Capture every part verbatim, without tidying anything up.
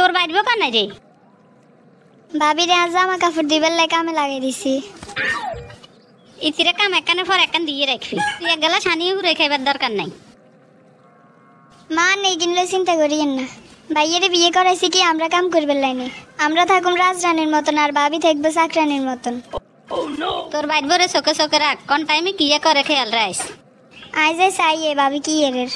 তোর বাইরবো কানে রে ভাবিরে আজ জামা কাপড় দিবার লাই কামে লাগিয়ে দিছি ইতিরে কাম একখানে পর একখান দিয়ে রাখবি তুই এক গেলা ছানিয়ে ঘুরে খাইবার দরকার নাই মা নেই কিনলে চিন্তা করিয়েন না ভাইয়েরে বিয়ে করাইছি কি আমরা কাম করবার লাইনে আমরা থাকুম রাজরানীর মতন আর ভাবি থাকবো চাকরানির মতন তোর বাইরবো রে চোখে চোখে রাখ কোন টাইমে কি করে খেয়াল রাইস আই যাই চাই এ ভাবি কি এর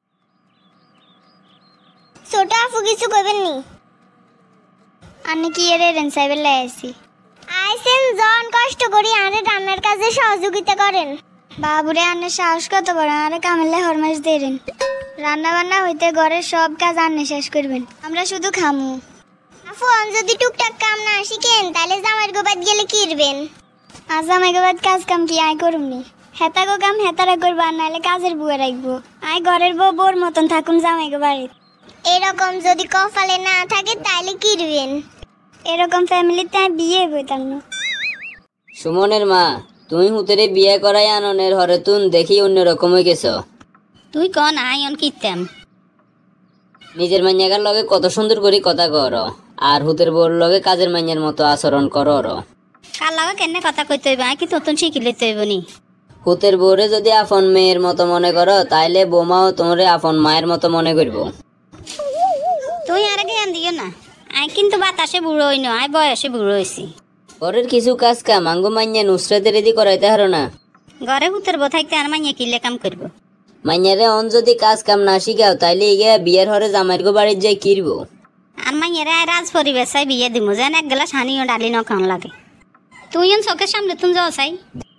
ছোট আফু কিছু করবেন নি আনে কি এর রেন সাইবের লাই আইছি আইসেন জন কষ্ট করি আরে রান্নার কাজে সহযোগিতা করেন বাবুরে আনে সাহস কত বড় আরে কামেলে হরমাস দেরেন রান্না বান্না হইতে ঘরের সব কাজ আনে শেষ করবেন আমরা শুধু খামু আফু আন যদি টুকটাক কাম না শিখেন তাহলে জামাইর গোবাদ গেলে কি করবেন আজ জামাই গোবাদ কাজ কাম কি আই করুমনি হেতা গো কাম হেতারা করবো আর নাহলে কাজের বুয়ে রাখবো আই ঘরের বউ বোর মতন থাকুন জামাই গো বাড়ির এরকম যদি কপালে না থাকে তাহলে কি করবেন এরকম ফ্যামিলিতে আমি বিয়ে হইতাম না সুমনের মা তুমি হুতেরে বিয়ে করাই আননের হরে তুন দেখি অন্যরকম হয়ে গেছ তুই কন আই অন কিতাম নিজের মাইয়াগার লগে কত সুন্দর করে কথা কর আর হুতের বউর লগে কাজের মাইয়ার মতো আচরণ কর কার লাগে কেনে কথা কইতে হইব আই কি নতুন শিখিলে তৈব নি হুতের বউরে যদি আপন মেয়ের মতো মনে করো তাইলে বৌমাও তোমারে আপন মায়ের মতো মনে করবো তুই আর জ্ঞান দিও না আই কিন্তু বাতাসে বুড়ো হই না আই বয়সে বুড়ো হইছি ঘরের কিছু কাজ কাম আঙ্গু মাইয়া নুসরাতে রেডি করাইতে হারো না ঘরে হুতের বউ থাকতে আর মাইয়া কিলে কাম করব মাইয়ারে অন যদি কাজ কাম না শিখাও তাইলে ইগে বিয়ের হরে জামাইর গো বাড়ির যাই কিরবো আর মাইয়ারে আয় রাজ পরিবেশ চাই বিয়ে দিমু যেন এক গেলা ছানিও ডালি ন খান লাগে তুই অন চোখের সামনে তুমি যাও চাই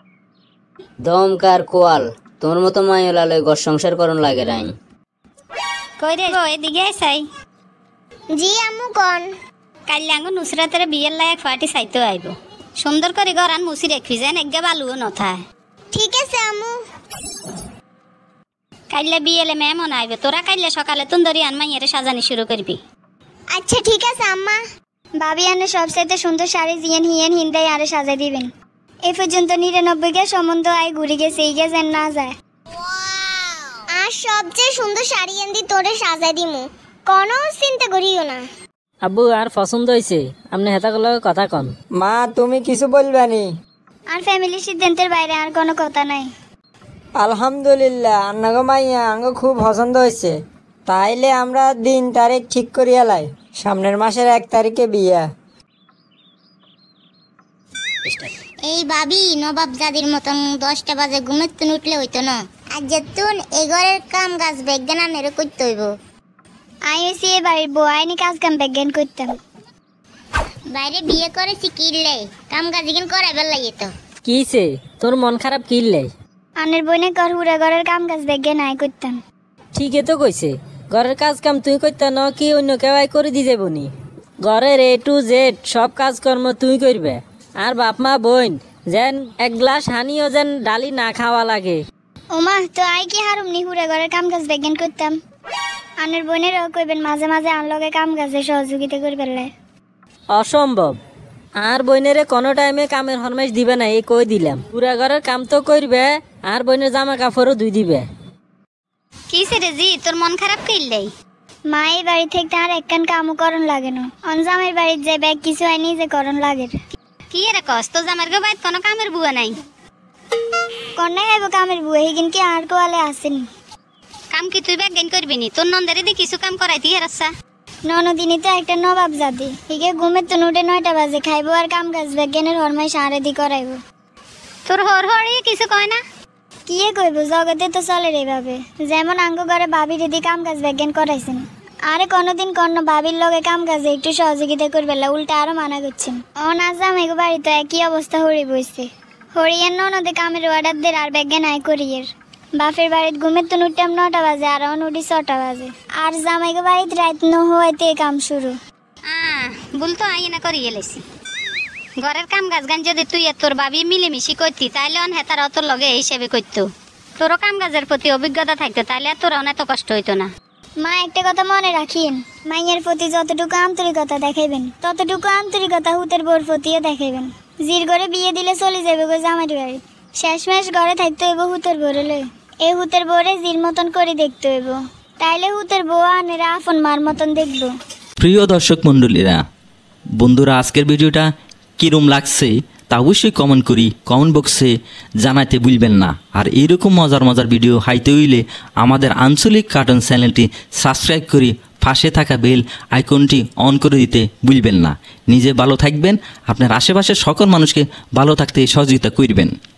দমকার কোয়াল তোমার মতো মাইলা লয় ঘর সংসার করন লাগে রাই কই রে গো এদিকে চাই জি আম্মু কোন কাইলে আঙ্গু নুসরাতের বিয়ের লায়ক ফাটি চাইতে আইব সুন্দর করে ঘর আন মুসি রাখবি যেন একগে বালুও নথায় ঠিক আছে আম্মু কাইলে বিয়েলে মেমন আইবে তোরা কাইলে সকালে তুন্দরি আন মাইয়ারে সাজানি শুরু করবি আচ্ছা ঠিক আছে আম্মা ভাবি আনে সবচাইতে সুন্দর শাড়ি জিয়েন হিয়েন হিন্দাই আরে সাজাই দিবেন এই পর্যন্ত নিরানব্বই গে সম্বন্ধ আয় ঘুরে গেছে এই গে যেন না যায় আর সবচেয়ে সুন্দর শাড়ি এনে তোরে সাজাই দিমু কোনো চিন্তা করিও না আব্বু আর পছন্দ হয়েছে আপনি হেতাগুলো কথা কন মা তুমি কিছু বলবানি আর ফ্যামিলি সিদ্ধান্তের বাইরে আর কোনো কথা নাই আলহামদুলিল্লাহ আন্নাগো মাইয়া আঙ্গ খুব পছন্দ হয়েছে তাইলে আমরা দিন তারিখ ঠিক করিয়া লাই সামনের মাসের এক তারিখে বিয়া এই ভাবি নবাব জাদির মতন দশটা বাজে ঘুমের তুন উঠলে হইতো না আর যেতুন এগরের কাম গাছ বিজ্ঞান আনেরও করতে হইব আই এসি এ বাড়ির বউ আইনি কাজ কাম বিজ্ঞান করতাম বাইরে বিয়ে করেছি কিনলে কাম কাজ ইগেন করাইবার লাগে তো কিছে তোর মন খারাপ কিনলে আনের বইনে কর হুড়া ঘরের কাম কাজ বিজ্ঞান আই করতাম ঠিকই তো কইছে ঘরের কাজ কাম তুই করতে ন কি অন্য কেউ আই করে দি যাবনি ঘরের এ টু জেড সব কাজকর্ম তুই করবে আর বাপ মা বোন যেন এক গ্লাস হানিও যেন ডালি না খাওয়া লাগে ওমা তো আই কি হারুম নি হুড়া ঘরের কাম কাজ বিজ্ঞান করতাম আনের বোনেরও কইবেন মাঝে মাঝে আন লগে কাম কাজে সহযোগিতা করবেন লাই অসম্ভব আর বইনেরে কোনো টাইমে কামের ফরমাইশ দিবে না এই কই দিলাম পুরা ঘরের কাম তো করবে আর বইনের জামা কাপড়ও ধুই দিবে কি রে জি তোর মন খারাপ কিনলে মা এই বাড়ি থেকে আর একখান কামও করন লাগে না অনজামের বাড়ির যে ব্যাগ কিছু আইনি যে করন লাগে কি রে কস তো জামার গো বাইত কোনো কামের বুয়া নাই কন্যা খাইব কামের বুয়া হিগিন কি আর কোয়ালে আসেনি কাম কি তুই ব্যাগ গেন করবি নি তোর নন্দারে দি কিছু কাম করাইতি এর আচ্ছা ননদিনী তো একটা নবাব জাতি হিগে ঘুমের তো উঠে নয়টা বাজে খাইবো আর কাম কাজ বিজ্ঞানের হরমাই সারে দি করাইব তোর হর হরি কিছু কয় না কি কইব জগতে তো চলে রে ভাবে যেমন আঙ্গ ঘরে ভাবির দি কাম কাজ বিজ্ঞান করাইছেন আরে কোনোদিন কোন ভাবির লগে কাম কাজে একটু সহযোগিতা করবে না উল্টা আরো মানা করছেন অন আজাম এগো বাড়ি তো একই অবস্থা হরি বইছে হরিয়ার ননদে কামের অর্ডার দের আর বিজ্ঞান আয় করিয়ের বাপের বাড়িতে ঘুমের তো উঠতাম নটা বাজে আর অন উঠি ছটা বাজে আর জামাইগো বাড়িতে রাত ন হইতে কাম শুরু আহ বল তো আই না করি এলেছি ঘরের কাম কাজ গান যদি তুই তোর ভাবি মিলেমিশি করতি তাইলে অন হেতার অত লগে হিসেবে করতো তোরও কাম কাজের প্রতি অভিজ্ঞতা থাকতো তাইলে তোর অনেক কষ্ট হইতো না মা একটা কথা মনে রাখিয়েন মাইয়ের প্রতি যতটুকু আন্তরিকতা দেখাইবেন ততটুকু আন্তরিকতা হুতের বোর প্রতিও দেখাইবেন জির ঘরে বিয়ে দিলে চলে যাবে গো জামাইর বাড়ি শেষমেশ ঘরে থাকতে হইব হুতের বোরে লই এই হুতের বোরে জির মতন করে দেখতে হইব তাইলে হুতের বউ আনেরা আপন মার মতন দেখবো। প্রিয় দর্শক মণ্ডলীরা, বন্ধুরা আজকের ভিডিওটা কীরম লাগছে তা অবশ্যই কমেন্ট করি কমেন্ট বক্সে জানাতে ভুলবেন না। আর এইরকম মজার মজার ভিডিও হাইতে হইলে আমাদের আঞ্চলিক কার্টুন চ্যানেলটি সাবস্ক্রাইব করি পাশে থাকা বেল আইকনটি অন করে দিতে ভুলবেন না। নিজে ভালো থাকবেন, আপনার আশেপাশের সকল মানুষকে ভালো থাকতে সহযোগিতা করবেন।